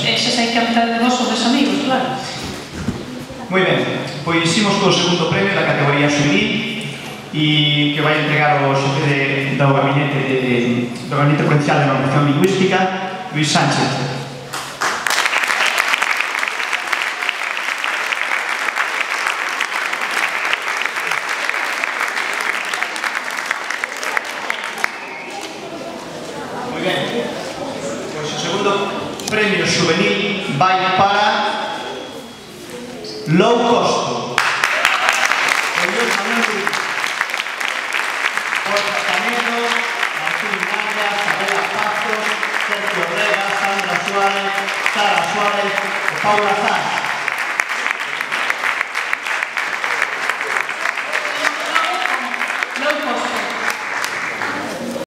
esas hai que aprender de vos os amigos, claro. Moi ben, pois imos co segundo premio da categoría juvenil e que vai entregar o xefe do Gabinete Provincial de Normalización Lingüística, Luis Sánchez. Pois o segundo premio juvenil vai para Low Costo. Borja Canedo, Martín Naya, Sabela Pazos, Sergio Orrega, Sandra Suárez, Sara Suárez e Paula Sanz.